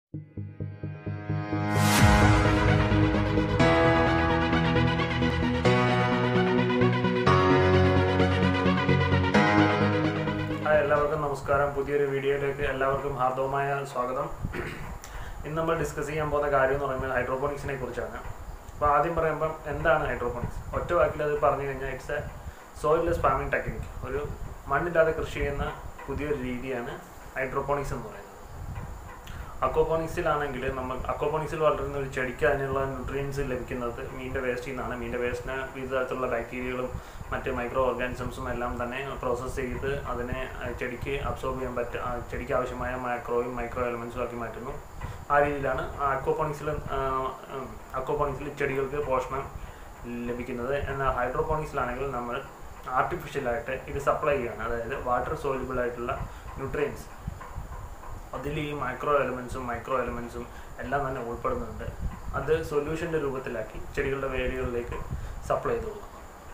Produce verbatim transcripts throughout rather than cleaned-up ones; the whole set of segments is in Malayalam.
എല്ലാവർക്കും നമസ്കാരം. പുതിയൊരു വീഡിയോയിലേക്ക് എല്ലാവർക്കും ഹാർദവമായ സ്വാഗതം. ഇന്ന് നമ്മൾ ഡിസ്കസ് ചെയ്യാൻ പോകുന്ന കാര്യം എന്ന് പറയുന്നത് ഹൈഡ്രോപോണിക്സിനെ കുറിച്ചാണ്. അപ്പോൾ ആദ്യം പറയുമ്പം എന്താണ് ഹൈഡ്രോപോണിക്സ്? ഒറ്റ വാക്കിൽ അത് പറഞ്ഞു കഴിഞ്ഞാൽ it's a soilless farming technique. ഒരു മണ്ണില്ലാതെ കൃഷി ചെയ്യുന്ന പുതിയൊരു രീതിയാണ് ഹൈഡ്രോപോണിക്സ് എന്ന് പറയുന്നത്. അക്വാപോണിക്സിലാണെങ്കിൽ നമ്മൾ അക്വാപോണിക്സിൽ വളരുന്ന ഒരു ചെടിക്ക് അതിനുള്ള ന്യൂട്രിയൻസ് ലഭിക്കുന്നത് മീനിൻ്റെ വേസ്റ്റിൽ നിന്നാണ്. മീനിൻ്റെ വേസ്റ്റിന് വിവിധ തരത്തിലുള്ള ബാക്ടീരിയകളും മറ്റ് മൈക്രോ ഓർഗാനിസംസും എല്ലാം തന്നെ പ്രോസസ്സ് ചെയ്ത് അതിനെ ചെടിക്ക് അബ്സോർബ് ചെയ്യാൻ പറ്റും, ചെടിക്ക് ആവശ്യമായ മൈക്രോയും മൈക്രോ എലമെൻസും ആക്കി മാറ്റുന്നു. ആ രീതിയിലാണ് അക്വാപോണിക്സിൽ അക്വാപോണിക്സിൽ ചെടികൾക്ക് പോഷണം ലഭിക്കുന്നത്. എന്നാൽ ഹൈഡ്രോപോണിക്സിലാണെങ്കിൽ നമ്മൾ ആർട്ടിഫിഷ്യലായിട്ട് ഇത് സപ്ലൈ ചെയ്യുകയാണ്. അതായത് വാട്ടർ സോല്യൂബിൾ ആയിട്ടുള്ള ന്യൂട്രിയൻസ്, അതിൽ ഈ മൈക്രോ എലമെൻസും മൈക്രോ എലമെൻസും എല്ലാം തന്നെ ഉൾപ്പെടുന്നുണ്ട്. അത് സൊല്യൂഷൻ്റെ രൂപത്തിലാക്കി ചെടികളുടെ വേരുകളിലേക്ക് സപ്ലൈ ചെയ്ത് കൊടുക്കുന്നു.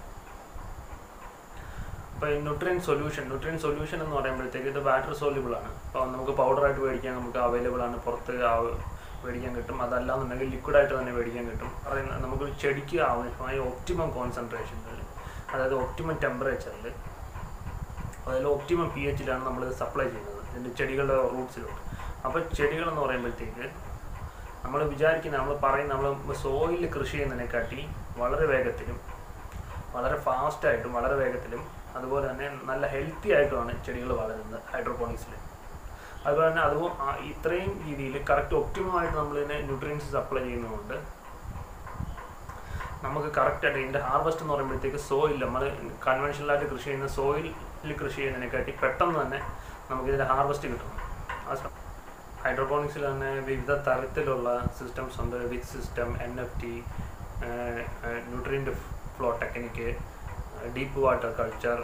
അപ്പോൾ ഈ ന്യൂട്രിയൻ സൊല്യൂഷൻ ന്യൂട്രിയൻ സൊല്യൂഷൻ എന്ന് പറയുമ്പോഴത്തേക്ക് ഇത് വാട്ടർ സോല്യൂബിൾ ആണ്. അപ്പോൾ നമുക്ക് പൗഡറായിട്ട് മേടിക്കാൻ നമുക്ക് അവൈലബിൾ ആണ്, പുറത്ത് മേടിക്കാൻ കിട്ടും. അതല്ലാന്നുണ്ടെങ്കിൽ ലിക്വിഡായിട്ട് തന്നെ മേടിക്കാൻ കിട്ടും. പറയുന്നത് നമുക്ക് ചെടിക്ക് ആവശ്യമായ ഒപ്റ്റിമം കോൺസെൻട്രേഷനിൽ, അതായത് ഒപ്റ്റിമം ടെമ്പറേച്ചറിൽ, അതിൽ ഒപ്റ്റിമം പി എച്ചിലാണ് നമ്മൾ സപ്ലൈ ചെയ്യുന്നത് ഇതിൻ്റെ ചെടികളുടെ റൂട്ട്സിലോട്ട്. അപ്പോൾ ചെടികളെന്ന് പറയുമ്പോഴത്തേക്ക് നമ്മൾ വിചാരിക്കുന്ന, നമ്മൾ പറയുന്ന, നമ്മൾ സോയിലിൽ കൃഷി ചെയ്യുന്നതിനെക്കാട്ടി വളരെ വേഗത്തിലും വളരെ ഫാസ്റ്റായിട്ടും വളരെ വേഗത്തിലും അതുപോലെ തന്നെ നല്ല ഹെൽത്തി ആയിട്ടുമാണ് ചെടികൾ വളരുന്നത് ഹൈഡ്രോപോണിക്സിൽ. അതുപോലെ തന്നെ അത് ഇത്രയും രീതിയിൽ കറക്റ്റ് ഒപ്റ്റിമമായിട്ട് നമ്മളിതിനെ ന്യൂട്രിയൻസ് സപ്ലൈ ചെയ്യുന്നതുകൊണ്ട് നമുക്ക് കറക്റ്റായിട്ട് ഇതിൻ്റെ ഹാർവെസ്റ്റ് എന്ന് പറയുമ്പോഴത്തേക്ക് സോയിൽ, നമ്മൾ കൺവെൻഷനലായിട്ട് കൃഷി ചെയ്യുന്ന സോയിലിൽ കൃഷി ചെയ്യുന്നതിനെക്കാട്ടി പെട്ടെന്ന് തന്നെ നമുക്കിതിൻ്റെ ഹാർവെസ്റ്റ് കിട്ടുന്നു. ഹൈഡ്രോപോണിക്സിൽ തന്നെ വിവിധ തരത്തിലുള്ള സിസ്റ്റംസ് ഉണ്ട്. Wick system, N F T, nutrient flow technique, deep water culture,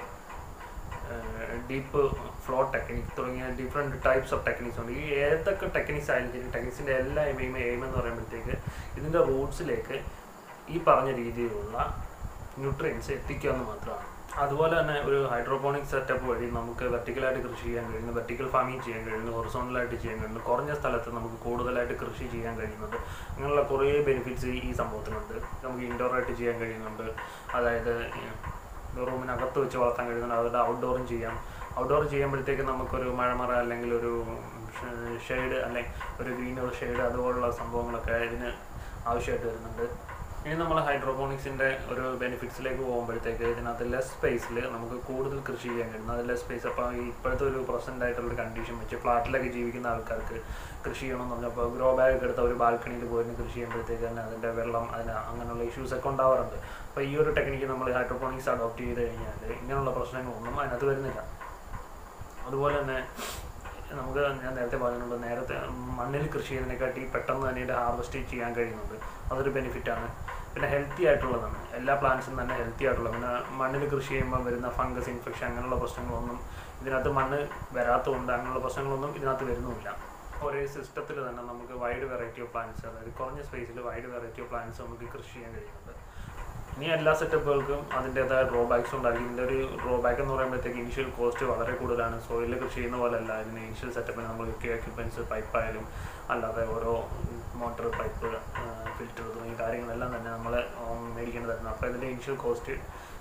deep flow technique തുടങ്ങിയ ഡിഫറെൻറ്റ് ടൈപ്സ് ഓഫ് ടെക്നിക്സ് ഉണ്ട്. ഈ ഏതൊക്കെ ടെക്നിക്സ് ആയാലും ശരി, ടെക്നിക്സിൻ്റെ എല്ലാ എയിം എയിം എന്ന് പറയുമ്പോഴത്തേക്ക് ഇതിൻ്റെ റൂട്ട്സിലേക്ക് ഈ പറഞ്ഞ രീതിയിലുള്ള ന്യൂട്രിയൻസ് എത്തിക്കുക എന്ന് മാത്രമാണ്. അതുപോലെ തന്നെ ഒരു ഹൈഡ്രോപോണിക് സെറ്റപ്പ് വഴി നമുക്ക് വെർട്ടിക്കലായിട്ട് കൃഷി ചെയ്യാൻ കഴിയുന്നു, വെർട്ടിക്കൽ ഫാമിംഗ് ചെയ്യാൻ കഴിയുന്നു, ഹൊറിസോണ്ടലായിട്ട് ചെയ്യാൻ കഴിയുന്നു, കുറഞ്ഞ സ്ഥലത്ത് നമുക്ക് കൂടുതലായിട്ട് കൃഷി ചെയ്യാൻ കഴിയുന്നുണ്ട്. അങ്ങനെയുള്ള കുറേ ബെനിഫിറ്റ്സ് ഈ സംഭവത്തിനുണ്ട്. നമുക്ക് ഇൻഡോറായിട്ട് ചെയ്യാൻ കഴിയുന്നുണ്ട്, അതായത് റൂമിനകത്ത് വെച്ച് വളർത്താൻ കഴിയുന്നുണ്ട്. അതുകൊണ്ട് ഔട്ട്ഡോറും ചെയ്യാം. ഔട്ട്ഡോർ ചെയ്യുമ്പോഴത്തേക്ക് നമുക്കൊരു മഴമറ അല്ലെങ്കിൽ ഒരു ഷെയ്ഡ് അല്ലെങ്കിൽ ഒരു ഗ്രീനർ ഷെയ്ഡ് അതുപോലുള്ള സംഭവങ്ങളൊക്കെ ഇതിന് ആവശ്യമായിട്ട് വരുന്നുണ്ട്. ഇനി നമ്മൾ ഹൈഡ്രോപോണിക്സിൻ്റെ ഒരു ബെനിഫിറ്റ്സിലേക്ക് പോകുമ്പോഴത്തേക്ക് ഇതിനകത്ത് ലെസ് സ്പേസിൽ നമുക്ക് കൂടുതൽ കൃഷി ചെയ്യാൻ കഴിയുന്നു. അത് ലെസ് സ്പേസ്. അപ്പോൾ ഇപ്പോഴത്തെ ഒരു പ്രസൻ്റ് ആയിട്ടുള്ളൊരു കണ്ടീഷൻ വെച്ച് ഫ്ലാറ്റിലൊക്കെ ജീവിക്കുന്ന ആൾക്കാർക്ക് കൃഷി ചെയ്യണമെന്ന് പറഞ്ഞപ്പോൾ ഗ്രോ ബാഗ് എടുത്ത ഒരു ബാൽക്കണിയിൽ പോയിട്ട് കൃഷി ചെയ്യുമ്പോഴത്തേക്ക് തന്നെ അതിൻ്റെ വെള്ളം, അതിന് അങ്ങനെയുള്ള ഇഷ്യൂസൊക്കെ ഉണ്ടാവാറുണ്ട്. അപ്പോൾ ഈ ഒരു ടെക്നിക്ക് നമ്മൾ ഹൈഡ്രോപോണിക്സ് അഡോപ്റ്റ് ചെയ്ത് കഴിഞ്ഞാൽ ഇങ്ങനെയുള്ള പ്രശ്നങ്ങളൊന്നും അതിനകത്ത് വരുന്നില്ല. അതുപോലെ തന്നെ നമുക്ക് ഞാൻ നേരത്തെ പറഞ്ഞിട്ടുണ്ട്, നേരത്തെ മണ്ണിൽ കൃഷി ചെയ്യുന്നതിനെക്കാട്ടി പെട്ടെന്ന് തന്നെ ഇതിൻ്റെ ഹാർവെസ്റ്റ് ചെയ്യാൻ കഴിയുന്നുണ്ട്. അതൊരു ബെനിഫിറ്റാണ്. പിന്നെ ഹെൽത്തി ആയിട്ടുള്ളതാണ്. എല്ലാ പ്ലാന്റ്സും തന്നെ ഹെൽത്തി ആയിട്ടുള്ളത്. പിന്നെ മണ്ണിൽ കൃഷി ചെയ്യുമ്പോൾ വരുന്ന ഫംഗസ് ഇൻഫെക്ഷൻ അങ്ങനെയുള്ള പ്രശ്നങ്ങളൊന്നും ഇതിനകത്ത് മണ്ണ് വരാത്തതുകൊണ്ട് അങ്ങനെയുള്ള പ്രശ്നങ്ങളൊന്നും ഇതിനകത്ത് വരുന്നുമില്ല. ഒരേ സിസ്റ്റത്തിൽ തന്നെ നമുക്ക് വൈഡ് വെറൈറ്റി ഓഫ് പ്ലാന്റ്സ്, അതായത് കുറഞ്ഞ സ്പേസിൽ വൈഡ് വെറൈറ്റി ഓഫ് പ്ലാന്റ്സ് നമുക്ക് കൃഷി ചെയ്യാൻ കഴിയുന്നുണ്ട്. ഇനി എല്ലാ സെറ്റപ്പുകൾക്കും അതിൻ്റേതായ ഡ്രോബാക്സ് ഉണ്ടായിരിക്കും. ഇതിൻ്റെ ഒരു ഡ്രോബാക്ക് എന്ന് പറയുമ്പോഴത്തേക്ക് ഇനിഷ്യൽ കോസ്റ്റ് വളരെ കൂടുതലാണ്. സോയിലിൽ കൃഷി ചെയ്യുന്ന പോലെ അല്ല. ഇതിന് ഇനിഷ്യൽ സെറ്റപ്പിന് നമ്മൾ എക്യുപ്മെൻറ്റ്സ്, പൈപ്പായാലും അല്ലാതെ ഓരോ മോട്ടർ, പൈപ്പ്, ഫിൽറ്റർ തുടങ്ങിയ കാര്യങ്ങളെല്ലാം തന്നെ നമ്മൾ മേടിക്കേണ്ടതായിരുന്നു. അപ്പോൾ ഇതിൻ്റെ ഇനിഷ്യൽ കോസ്റ്റ്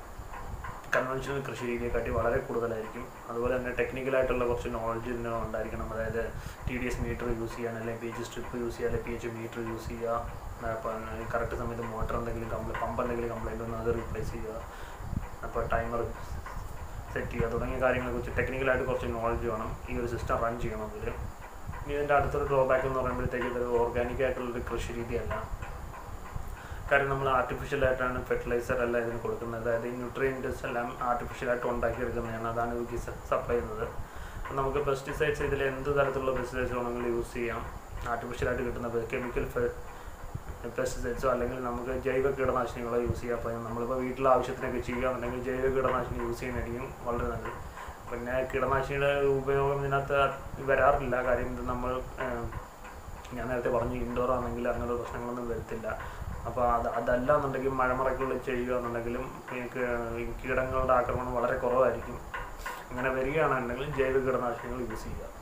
കൺവെൻഷണൽ കൃഷി രീതിയെക്കാട്ടി വളരെ കൂടുതലായിരിക്കും. അതുപോലെ തന്നെ ടെക്നിക്കലായിട്ടുള്ള കുറച്ച് നോളജ് ഇതിന് ഉണ്ടായിരിക്കണം. അതായത് T D S meter use ചെയ്യാൻ, അല്ലെങ്കിൽ പി എച്ച് സ്ട്രിപ്പ് യൂസ് ചെയ്യുക, അല്ലെങ്കിൽ പി എച്ച് മീറ്റർ യൂസ് ചെയ്യുക. അപ്പോൾ കറക്റ്റ് സമയത്ത് മോട്ടർ എന്തെങ്കിലും കംപ്ലൈൻറ്റ്, പമ്പ് എന്തെങ്കിലും കംപ്ലൈൻറ്റ് വന്നാൽ അത് റീപ്ലേസ് ചെയ്യുക. അപ്പോൾ ടൈമർ സെറ്റ് ചെയ്യുക തുടങ്ങിയ കാര്യങ്ങളെക്കുറിച്ച് ടെക്നിക്കലായിട്ട് കുറച്ച് നോളജ് വേണം ഈ ഒരു സിസ്റ്റം റൺ ചെയ്യണമെങ്കിൽ. ഇനി ഇതിൻ്റെ അടുത്തൊരു ഡ്രോബാക്ക് എന്ന് പറയുമ്പോഴത്തേക്ക് ഇതൊരു ഓർഗാനിക് ആയിട്ടുള്ളൊരു കൃഷി രീതിയല്ല. കാര്യം നമ്മൾ ആർട്ടിഫിഷ്യലായിട്ടാണ് ഫെർട്ടിലൈസർ അല്ല ഇതിന് കൊടുക്കുന്നത്. അതായത് ഈ ന്യൂട്രിയൻസ് എല്ലാം ആർട്ടിഫിഷ്യലായിട്ട് ഉണ്ടാക്കിയെടുക്കുന്നതാണ്. അതാണ് ഇതിലേക്ക് സപ്ലൈ ചെയ്യുന്നത്. അപ്പോൾ നമുക്ക് പെസ്റ്റിസൈഡ്സ്, ഇതിൽ എന്ത് തരത്തിലുള്ള പെസ്റ്റിസൈഡ്സ് വേണമെങ്കിലും യൂസ് ചെയ്യാം. ആർട്ടിഫിഷ്യലായിട്ട് കിട്ടുന്ന കെമിക്കൽ പെസ്റ്റിസൈഡ്സോ അല്ലെങ്കിൽ നമുക്ക് ജൈവ കീടനാശിനികളോ യൂസ് ചെയ്യാം. അപ്പോൾ നമ്മളിപ്പോൾ വീട്ടിലെ ആവശ്യത്തിനൊക്കെ ചെയ്യുകയാണെന്നുണ്ടെങ്കിൽ ജൈവ കീടനാശിനി യൂസ് ചെയ്യുന്നതായിരിക്കും വളരെ നല്ലത്. പിന്നെ കീടനാശിനിയുടെ ഉപയോഗം ഇതിനകത്ത് വരാറില്ല. കാര്യം ഇത് നമ്മൾ ഞാൻ നേരത്തെ പറഞ്ഞു, ഇൻഡോർ ആണെങ്കിൽ അങ്ങനെയുള്ള പ്രശ്നങ്ങളൊന്നും വരത്തില്ല. അപ്പോൾ അത് അതല്ല എന്നുണ്ടെങ്കിൽ മഴമറയ്ക്കുള്ളിൽ ചെയ്യുക എന്നുണ്ടെങ്കിലും കീടങ്ങളുടെ ആക്രമണം വളരെ കുറവായിരിക്കും. അങ്ങനെ വരികയാണെന്നുണ്ടെങ്കിൽ ജൈവ കീടനാശിനികൾ യൂസ് ചെയ്യുക.